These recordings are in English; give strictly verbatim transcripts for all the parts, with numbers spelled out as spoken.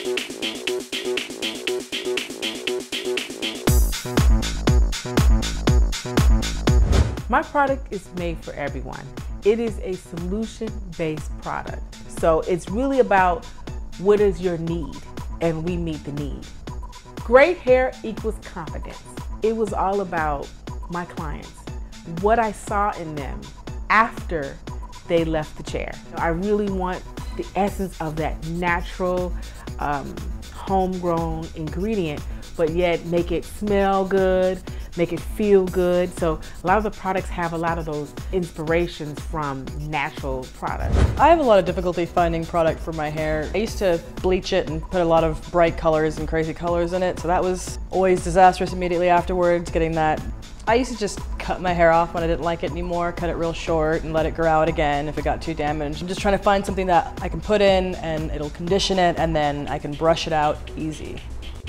My product is made for everyone. It is a solution-based product. So it's really about what is your need, and we meet the need. Great hair equals confidence. It was all about my clients, what I saw in them after they left the chair. I really want the essence of that natural, um, homegrown ingredient, but yet make it smell good, make it feel good. So a lot of the products have a lot of those inspirations from natural products. I have a lot of difficulty finding product for my hair. I used to bleach it and put a lot of bright colors and crazy colors in it, so that was always disastrous immediately afterwards, getting that. I used to just cut my hair off when I didn't like it anymore, cut it real short and let it grow out again if it got too damaged. I'm just trying to find something that I can put in and it'll condition it, and then I can brush it out easy.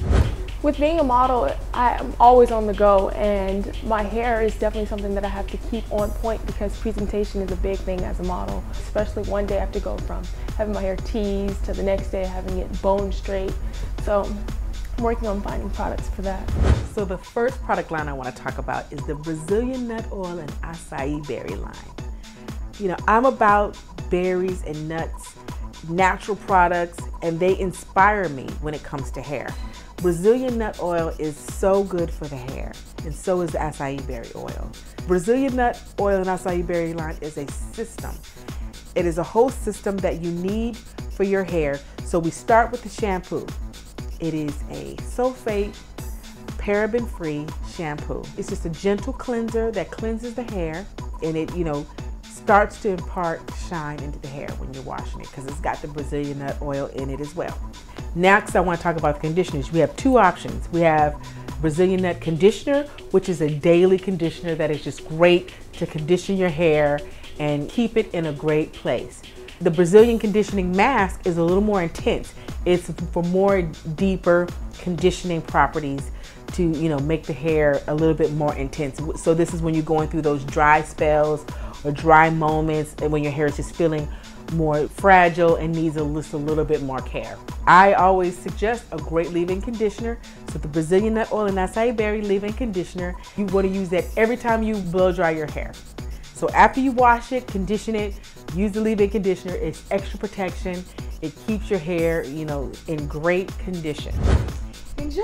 With being a model, I'm always on the go, and my hair is definitely something that I have to keep on point because presentation is a big thing as a model. Especially one day I have to go from having my hair teased to the next day having it bone straight. So I'm working on finding products for that. So the first product line I want to talk about is the Brazilian nut oil and acai berry line. You know, I'm about berries and nuts, natural products, and they inspire me when it comes to hair. Brazilian nut oil is so good for the hair, and so is the acai berry oil. Brazilian nut oil and acai berry line is a system. It is a whole system that you need for your hair. So we start with the shampoo. It is a sulfate, paraben-free shampoo. It's just a gentle cleanser that cleanses the hair, and it, you know, starts to impart shine into the hair when you're washing it because it's got the Brazilian nut oil in it as well. Next, I want to talk about the conditioners. We have two options. We have Brazilian nut conditioner, which is a daily conditioner that is just great to condition your hair and keep it in a great place. The Brazilian conditioning mask is a little more intense. It's for more deeper conditioning properties to, you know, make the hair a little bit more intense. So this is when you're going through those dry spells or dry moments, and when your hair is just feeling more fragile and needs a, just a little bit more care. I always suggest a great leave-in conditioner. So the Brazilian nut oil and acai berry leave-in conditioner, you want to use that every time you blow dry your hair. So after you wash it, condition it, use the leave-in conditioner. It's extra protection. It keeps your hair, you know, in great condition. Enjoy.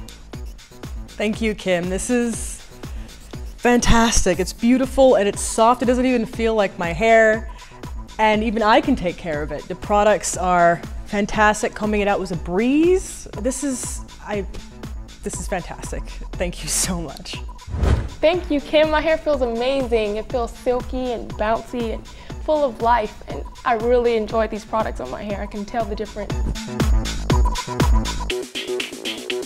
Thank you, Kim. This is fantastic. It's beautiful and it's soft. It doesn't even feel like my hair. And even I can take care of it. The products are fantastic. Combing it out was a breeze. This is, I, this is fantastic. Thank you so much. Thank you, Kim. My hair feels amazing. It feels silky and bouncy and full of life. And I really enjoy these products on my hair. I can tell the difference.